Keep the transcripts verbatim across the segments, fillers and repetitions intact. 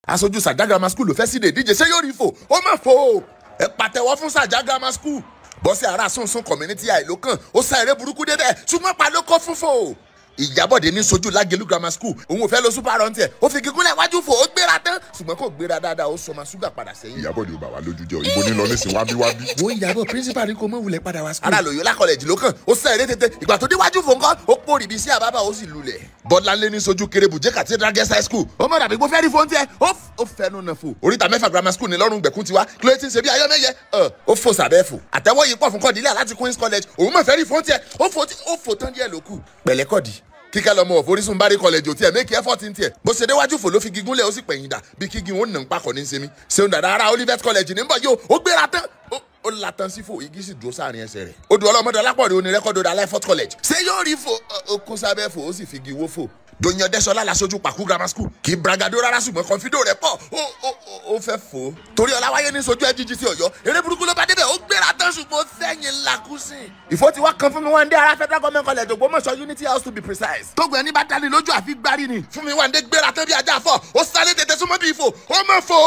aṣojú Sàjá Grammar School ló fẹ́ síde ìdíje ṣé yóò rí fò ó má fò ẹ pàtẹ́wọ́ fún Sàjá Grammar School bọ́sì ara sunsun community àìlókàn ó sá eré burúkú débẹ̀ ṣùgbọ́n palókọ́ fúnfò Ìjábọ̀dé ní sojú Lágẹ̀lú Grammar School òun ò fẹ́ lo super run tiẹ̀ ó fi kíkúnlẹ̀ wájú fò ó gbéra tán ṣùgbọ́n kò gbéra dáadáa ó sọmọ ṣúgà padà sẹ́yìn. Ìjábọ̀dé ò bá wa lójú jẹ́ ìbò ní lọ nísìn wábíwábí. wo Ìjábọ̀ principal ní kò mọ̀ wulẹ̀ padà wá school. ara Loyola college ló kàn ó sá eré tètè ìgbà tó déwájú fò ńkọ́ ó pòrì bí sí àbábà ó sì lulẹ̀. Bọ́láńlé ní sojú Kérébùjẹ́ Cathedral Girls High School ó mọ̀ dàbí kó fẹ́ rí fóun tiẹ̀ ó fẹnu nà fò. Oríta Mẹ́fà Grammar School ní lọ́rùn gbẹ̀kún tiwa kílódé tí ń ṣe bí ayọ́mẹ́yẹ ó fò sàbẹ́ fò. àtẹ̀wọ́ yìí pọ̀ fún Kọ́dílé láti Queen's College òun mọ̀ fẹ́ rí fóun tiẹ̀ ó fò tán díẹ̀ lókù. pẹ̀lẹ́kọ̀dì kíkẹ́ lọ́mọ òforísùn bá rí kọlẹ̀jì òtí ẹ̀ méjì effort ń tiẹ̀ bó ṣe déwájú fò ló fi gígúnlẹ̀ ó sì pẹ̀yìn dà bí kígin ó nà ń pakọ̀ ní sẹ́mi ṣeun dàda ara Olivet College ní bọ̀ yóò ó gbéra tán ó la tán sí fò igi sì dúró sáàrin ẹsẹ̀ rẹ̀ odò ọlọ́mọdé alápọ̀rẹ́ oní rẹ́kọ́dọ̀ dà Lifefort College ṣé yóò rí fò ó kún sábẹ́ fò ó sì fi giwó fò Doyin Ọdẹ́ṣọlá laṣojú Pàkú Grammar School kì í bragado rárá ṣùgbọ́n kọfídò rẹ̀ pọ̀ ó fẹ́ fò torí Ọláwáyé ní sojú F G G sí Ọ̀yọ́ eré burúkú ló bá débẹ̀ ó gbéra tán ṣùgbọ́n sẹ́yìn lakúsìn. ìfọ́ ti wá kan fún mi wá ń dé ara Federal Government College Ògbómọ̀ṣọ́ Unity House to be precise. tógun ẹni bá dání lójú àfi gbárí ni fún mi wá ń dé gbéra tán bí ajá fọ ó sáré tètè súnmọ́ bí ifò ó mọ̀ fò.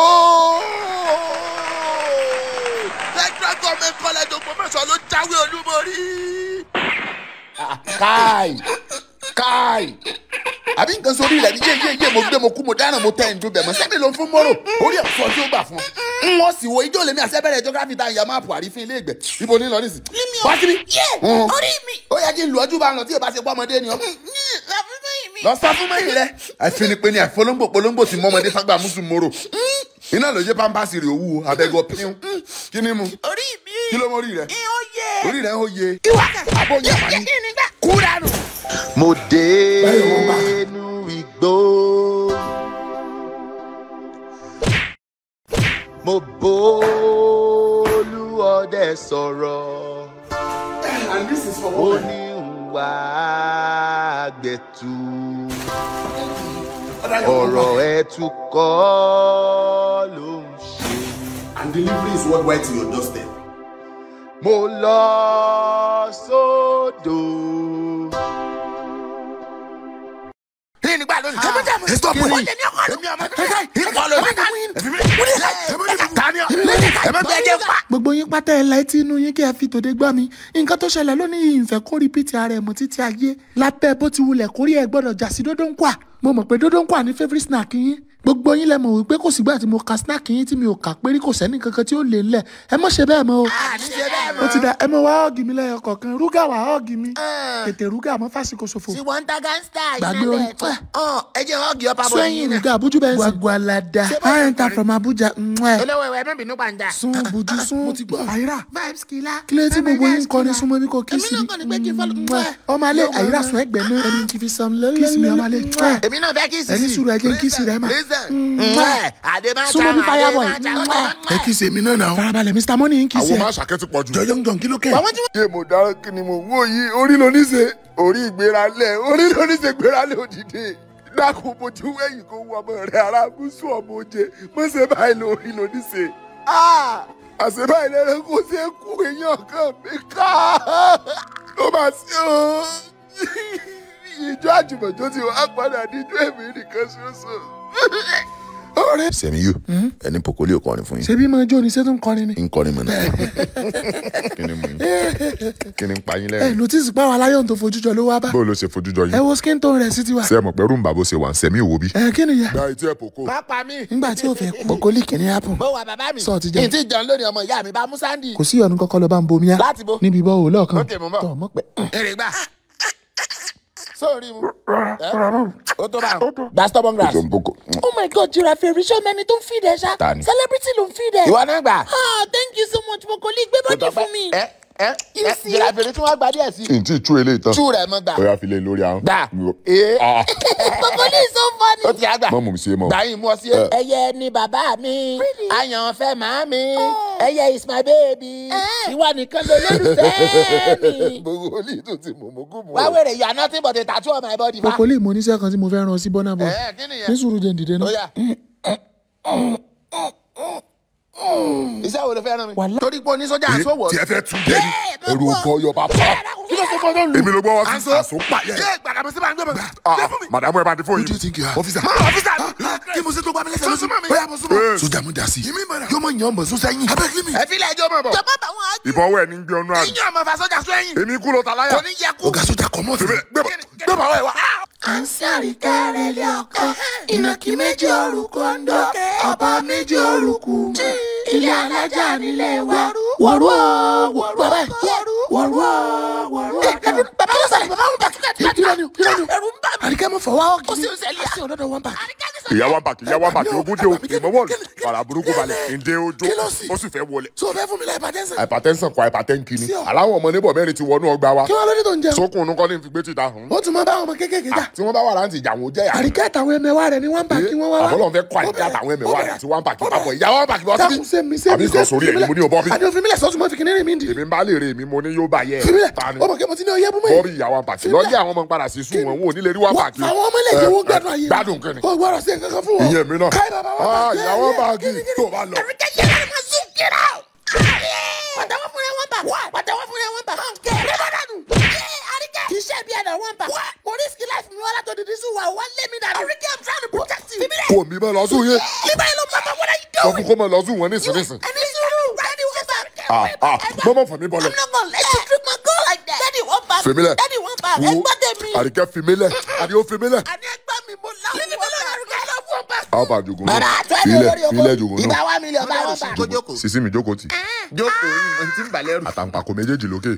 Federal Government College Ògbómọ̀ṣọ́ ló jáwé olúborí. káì káì àbí nǹkan sórí rẹ̀ ní yé yé yé mo gbé mo kú mo dáná mo tẹ̀ ń dúbẹ̀ mọ́ sẹ́mi ló ń fún mọ́rò orí ẹ̀fọ́ tí ó gbà fún un. wọ́n sì wo ijó lèmi àṣẹ́bẹ̀rẹ̀ geography tá ìyá máàpù àrífín ilé ìgbẹ́ ibo ní lọ nísìn. wá síbí orí mi. ó yẹ kí n lu ọjọ́ bá ń lọ tí ìbá ṣe pọ́ ọmọdé ni ọ. lọ sọ fún mẹ́yìn rẹ. àìfini pé ní àìfọlọ́ngbò polongbò ti mọ́mọdé fagbá musu moro. iná ló jẹ́ pampasì rè owó abẹ́gọ́ pín. kí ni mu. orí mi. kí ló mọ orí rẹ. orí rẹ ń hóye. ìwà àbóyá wà ní. kúránù. mo dé inú igbó mo bólú ọdẹ sọ̀rọ̀ ó ní ìwà àgbẹ̀tù ọ̀rọ̀ ẹ̀tù kọ́ ló ń ṣe. And delivery is worldwide to your doorstep. mo lọ sódò. nígbà lónìí jẹ́mọ́ jẹ́mọ́ stop wọ́n jẹ́ ní ọkọ̀ lómi ọmọ ìkọ̀ lómi gbogbo yín pátá ẹ̀ láì tí inú yín kí ẹ fi tòde gbọ́ mi nǹkan tó ṣẹlẹ̀ lónìí ìfẹ́ kó rìpítì ara ẹ̀ mọ́ títí ayé lábẹ́ bó ti wulẹ̀ kórí ẹ̀ gbọ́dọ̀ jà sí dódó ń kwà mo mọ̀ pé dódó ń kwà ní favourite snack yín gbogbo yín lẹ mọ̀ wípé kò sígbà tí mo ka snack yín tí mi ò kà pé rí kò sẹ́ni kankan tí ó lè ńlẹ̀ ẹ mọ̀ ṣe bẹ́ẹ̀ mọ́ o ó ti da ẹ mọ̀ wá ọ́ọ̀gì mi lẹ́yọ kọ̀ọ̀kan rúgà wá ọ́ọ̀gì mi tètè rúgà mọ́ fásikò ṣòfò tí wọ́n ń ta gánstà gbàgbé orí ẹ jẹ́ ọ́ọ̀gì ọ̀pá bọ̀ sẹ́yìn rúgà bójú bẹ́ẹ̀ sí Gwagwalada I enter from Abuja olówó ẹ̀wẹ̀ mẹ́bí nú pàǹdà sun bujú sun àyíra vibes kìlá kílé tí gbogbo yín kọrin súnmọ́ bí kò kíìsì mi ọmọ alẹ́ àyíra sùn ẹgbẹ́ náà ẹni kì í fi sọm kíìsì mi ọmọ alẹ́ èmi náà fẹ́ kíìsì ẹni sùúrù ẹjẹ kíìsì rẹ mà súnmọ́ bí fireboy ẹ kíìsì èmi náà náà farabalẹ̀ Mr Money ń kíìsì ẹ àwọn máa ṣàkẹ́tù pọ̀ jù. jọjọ́ ń jọ kí ló kẹ́ ṣé mo dára kí ni mo wò yìí orí ló ní ṣe orí ìgbéralẹ̀ orí ló ní ṣe gbéralẹ̀ òdìdé dákun mojú wẹ̀yìn kó wọ ọmọ rẹ̀ ara gúúsù ọmọ oje mo ṣe báyìí lórí ló ní ṣe. àṣẹ báyìí lẹ́rẹ́ kó ṣe kú èèyàn kan mi ká ló máa ṣe o ìjọ àjùmọ̀jọ́ ti wá padà níjọ́ èmi nìkan ṣoṣo. ọ̀rẹ́ Sẹ̀míyù ẹni pòkólì ò kọrin fún yín. ṣebí máa jó ni ṣé tó ń kọrin ni. ń kọrin mọ̀ náà kí ni mo yín kí ni ń pa yín lẹ́rìn. ẹ notice pa àwọn aláyọ̀ tó fojú jọ ló wá bá. bó ló ṣe fojú jọ yín. ẹ wo skin tone rẹ̀ sí tiwa. ṣé ẹ mọ̀ pé rúmbà bó ṣe wà ń Sẹ̀míyù wo bí. ẹ kí ni yẹ. gba etí ẹ pòkó. má pa mí. nígbà tí o fẹ́ pòkólì kìíní apple. mo wà bàbá mi. sọ ti jẹun. ìtì jẹun lónìí ọmọ ìyá mi bá mú sáńdì. kò sí ọ̀nù kọ́kọ́ lọ bá ń bomi á. láti bo. níbi bọ́ òwúlọ̀ kan. ókè mo bọ̀. tọ̀ mọ́ pẹ́. èrè gbà. sórí mu. ó tó bá ń. gba stubborn grass. Oh my God, Giraffe, show many don't feed her, sha. Celebrity don't feed her. ìwọ náà gbà. Ah, thank you so much, my colleague. Gbé bọ́dì fún mi. ẹ ẹ ẹ Giraffe tí wọ́n gba díẹ̀ sí. n tí tú eléyìí tán. tú rẹ̀ mọ́ gbà. ó yà fi lé lórí ahọ́n. gbà. ee. My colleague is so funny. ó ti àgbà. mọ́ mú mi sí ẹ mọ́. gbà yín mú ọ sí ẹ. Ẹyẹ ni bàbá mi. Àyànfẹ́ màá mi. Ẹyẹ is my baby. Ìwọ nìkan ló lólùfẹ́ mi. gbogbo olè tó ti mọ̀ mọ́ gùn mọ́. wá wèrè you are nothing but a tattoo on my body. pòkólì mo níṣẹ́ kan tí mo fẹ́ rán sí Burna Boy. ẹ kí nìyẹn. ní sùúrù jẹ́ ǹdìdẹ́ náà. ó yá. iṣẹ́ wo ló fẹ́ rán mi. torí pé oníṣọ́jà àṣọwọ́. tí ẹ fẹ́ tún jẹ ní èrò ògbọ́ yọ bàbá. ló sọ fún ọdún lu. èmi ló gbọ́ wá sí Àǹsó. àṣọ pààyẹ. Ṣé gbàgbọ́ sí máa ń gbé bọ̀? Ah, Ṣé ah, fún mi? màdàmú ẹ bá ti fóyìn. Who do you think you are? Ọ́fíìsà. Ọ́fíìsà. Kí mo ṣe tó gbà mí lẹ́sẹ̀ lóṣù? Bóyá mo súnmọ́. Sójà mú dasi. Yìí mi mọ̀nà. Yóò mọ̀ yàn mọ̀ sún sẹ́yìn. Abẹ́kílì mi. Ẹ fi ilé ẹjọ́ mọ̀ bọ̀. Jọba bá wọn á jù. ìbọn wẹ̀ ní gbé ọ̀nà àbí. Ìyá ọmọ fa sọ́jà sọ ẹ̀yìn. èmi kú ló ta láyà. Kò ní yẹ kú. ọ̀gá sójà kọ̀ mọ́ fèmí. gbé bọ̀ wẹ̀ wá. à ń sáré kẹrẹ lé ọkọ ìnàkí méjì orúkọ ń dọ ọba méjì orúkọ ilé alájà nílé wa wọ̀rú ọ̀ wọ̀rú ọ̀ wọ̀rú ọ̀ wọ̀rú ọ̀. bàbá wọn sàlẹ̀ bàbá wọn bá kíkà tí wọ́n ní ẹ̀rù ń bà mí. àríkẹ́ mọ̀ fọwọ́ ọ̀gì. ó sì ń sẹ́lẹ̀ àti ọ̀dọ́dọ̀ wọn bà. ìyá wa bàkì ìyá wa bàkì ogún dé o ìmọ̀wọ́ fara burúkú balẹ̀ ǹdẹ́ ojú ó sì fẹ́ wọlé. Tó o fẹ́ fún mi la hypertension. hypertension kọ hypertension ni aláwọ̀ ọmọ níbọ̀ mẹ́rin ti wọnú ọgbà wa Kí wọ́n lórí tó ń jẹun? sókun ònú kọ́ ní fi gbé títà hàn. Ó tún máa bá àwọn ọmọ kéékèèké jà. tí wọ́n bá wà láǹtì ìjà wọn ò jẹ́ yàrá. Àríkẹ́ àtàwọn ẹmẹ̀wá rẹ̀ ni wọ́n ń bà kí wọ́n wá wá. àbọ̀lọ̀ fẹ́ kọ́ àdìgá àtàwọn ẹ̀mẹ̀wá rẹ̀ àti wọ́n bàkì papọ̀ ìyá wọn bàkì bọ́ Dákun ṣe mi ṣe mi àbí sọ sórí ẹ̀ ni mo ní o bọ́ bí. Àní òfin mílẹ̀ sọ́tún mọ́ fi kìnìún mi dì. èmi ń bá lè rè mí mo ní yóò bá yẹ Fi mílẹ̀. ta ni Ó mọ̀ kí mo ti ní oyè bú mọ́ bọ́ọ̀rì ìyá wa bàkì lọ́jọ́ àwọn ọmọ ń padà sí sùn wọn wọn ò ní lè rí wa bàkì. Àwọn ọmọ ilé ìjẹun gbádùn ayé. gbádùn kẹ́ni. Ó gbọ́dọ̀ sí nǹkan kan fún wọn. ìyẹn mi náà. Káyọ̀ bàbá wa. Ah, ìyá wọn bàkì tó bá lọ. Àríkẹ́ yẹn máa sún kíra o. pàtàwọ́ fún ẹ wọ́n bà. pàtàwọ́ fún ẹ wọ́n bà. kẹ́ ẹ bá dànù. Àríkẹ́ kì í ṣe bí ẹ̀dọ̀ wọ́n bà. mo risk life mi wọ́n látọ̀ dídí sùn wà wá lé mi dànù. Àríkẹ́ I'm trying to protect you. kò mí bá lọ sùn yẹn. nígbà yìí ló máa bá wọ́n sọ fún kó mọ lọ sùn wọn ní ìsinísìn. ẹni sùúrù daddy wọ́n bà. Ah, ah, mọ́mọ́ fún mi bọ́lẹ̀. I'm not gonna let you treat my girl like that. daddy wọ́n bà. Fèmílẹ̀. daddy wọ́n bà. ẹ gbọ́ tèmi. Àríkẹ́ fi mí lẹ̀ àdí ó fi mí lẹ̀. àní ẹgbẹ́ mi mo láwọn wọ́n bà. Àríkẹ́ lọ fún bà. alfa jogun náà bàbá àtọ́ ẹ̀ filẹ̀ lórí oko. filẹ̀ jogun ìbá náà wa mílíọ̀nù bá wọn bà. Jókòó. sisi mi jókòó tì Jókòó ní ti ń balẹ̀ rù. àtàǹpàkò méjèèjì lókè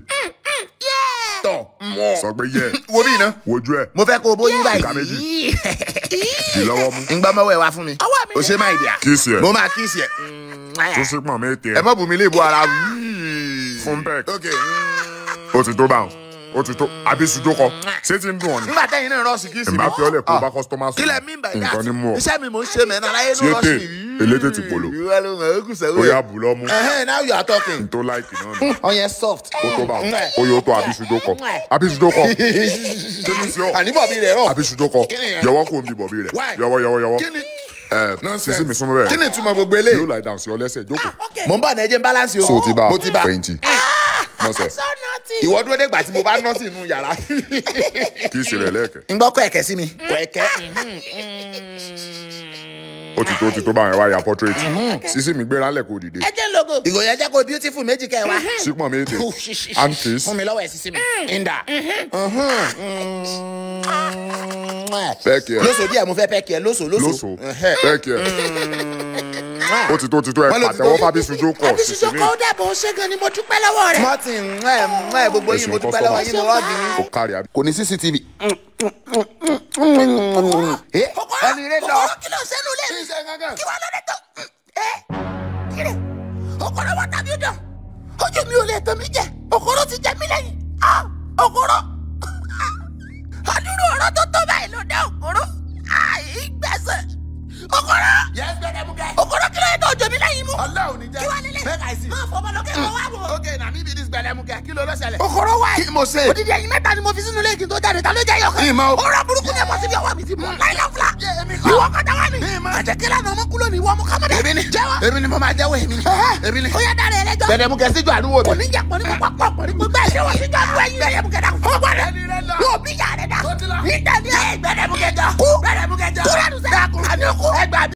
Tọ̀ mọ́. sọ pé yẹ Wo bí iná? wojú ẹ Mo fẹ́ kó o bóyún Ìka báyìí. di lọ́wọ́ mú Ń gbọ́ mọ́wọ́ ẹ wá fún mi. Ọwọ́ mi O ṣe máa ìdí à. kíìsì ẹ Mo máa kíìsì ẹ̀. tó sí pọ̀ méje Ẹ mọ̀ bù mí lè bu ara. fún bẹ́ẹ̀ Ok. ó ti tó báwọn ó ti tó àbí sùjókọ ṣé ti ń dùn ọ ni Nígbà tẹ́yìn náà rọ́ọ̀sì kíìsì ẹ̀ máa fi ọlẹ̀ kó o bá kọ́sítọ́mà sùn Kílẹ̀ mí bàjẹ́ nǹkan ní mú ọ Iṣẹ́ mi mò ń ṣe mẹ́rin aláyé ló Ṣé rọ́ọ̀sì. ètè? Elétè ti polo. Ìwé ló mọ̀ ẹ́ kù sẹ́wọ́. ó yà bù lọ́mú Ẹ̀hẹ́n, now you are talking. n tó láìkì náà nù Ọyẹn soft. ó tó báwọn ó yóò tó àbí sùjókọ àbí sùjókọ kí ni sí ọ Àní bọ̀bí rẹ̀ rọ̀. àbí sùjókọ Kí ni yẹn? yọwọ́ kò ń bí bọ̀bí rẹ̀ Why? yọwọ́ yọwọ́ yọwọ́ Kí ni? ẹ sisi mi súnmọ́ Kí bẹ́ẹ̀ ni ìtumọ̀ gbogbo eléyìí? yóò láì dáhùn sí ọ lẹ́sẹ̀ jókòó Mo ń bọ̀ ní ẹjẹ́ ń balance o. so ti bá Mo ti bá. fẹ̀yìntì mọ̀sẹ̀ so naughty. Ìwọ dúró dégbà tí mo bá ná sí inú yàrá. kí í ṣe rẹ̀ lẹ́ẹ̀kẹ́ Ń gbọ́ kọ́ ẹ̀kẹ́ sí mi. Kọ́ ẹ̀kẹ́. ó ti tó ó ti tó báwọn ẹ̀ wá ya portrait sisi mi gbéra lẹ̀ kó dìde ẹ jẹ́ logo. Ìgòyè jẹ́ kó beautiful méjì kẹ́ ẹ wá. sípò méje and kiss Fún mi lọ́wọ́ ẹ̀ sísí mi. Inda. pẹ́ẹ́kì ẹ̀ Lóso díẹ̀ mo fẹ́ pẹ́ kí ẹ lóso lóso. lóso Ẹ̀hẹ́. pẹ́ẹ́kì ẹ̀ ó ti tó ó ti tó ẹ̀ Wọ́n ló ti tó. pàtẹ́wọ́ fábí sùjókọ àbí sisi sísọ mi kọ́ ó dàbọ̀ ó ṣe gan ni mo dúpẹ́ lọ́wọ́ rẹ̀. Martin ẹ̀ ẹ̀ gbogbo yín mo dúpẹ́ lọ́wọ́ yín mo rọ́ọ̀dì yín. ó kárí àbí Kò ní C C T V. Eh, Ẹni rẹ̀ lọ. Kòkòrò kí ló ń sẹ́nu lé mi? Kí wàá lóde tó? Ẹ kíni? Òkòrò wọ́n tàbí dán. Ojú mi ò lè tán mi jẹ. Òkòrò ti jẹ mí lẹ́yìn. Ah! Òkòrò. Àdúró ọ̀rọ̀ tó tó báyìí ló dé òkòrò. Ìgbẹ́sẹ̀. Òkòrò. Yes, gbẹdẹmukẹ. Òkòrò kí ló yẹ tó jẹ mí lẹ́yìn mú? Ọlọ́run ní jẹ́. Kí wàá lélẹ̀? Make I see. Máa fọmọ lókè kọ́ wá wò. Okay, na me be this gbẹdẹmukẹ. Kí ló ló ṣẹlẹ̀? Òkòrò wá Kí mo ṣe? Odidi ẹyin mẹ́ta ni mo fi sínú ilé kí n tó jáde. Ta ló jẹ́ yọ̀kan? Ìmọ̀ o. Ọ̀rọ̀ burúkú ni ẹ̀fọ́ síbi ọwọ́ mi ti mọ̀. Láìlọ́ fúlà. Èmi kọ́. Ìwọ kọjá wá ni. Ìmọ̀. Àjẹkẹ́lá ni ọmọ kúló ni ìwọ ọmọ kọ́mọdé. Èmi ni. Jẹ́wọ́. Èmi ni mo máa jẹ́wọ́ èmi ni. Èmi ni. Ó yá dára ẹ lẹ́jọ́. Gbẹdẹmukẹ síjú àdúgbò Kò mi. ní jẹ́ pọ̀ ní mo pápá pọ̀ ní gbogbo ẹ̀ṣẹ̀ wọ̀ síjọ́ àdúrà ẹ̀yìn rẹ̀ yẹ̀mùkẹ́ dà. Ó gbọ́dọ̀. Ẹni rẹ̀ lọ. Yóò bí ìyá rẹ̀ dà. Ó ti lọ. Ní tẹ̀lé ẹ̀ gbẹ̀dẹ̀mùkẹ́ jọ. Kú. Gbẹdẹmukẹ jọ. Kúrẹ́nu sẹ́. Dákun. Àní òkú. Ẹgbàá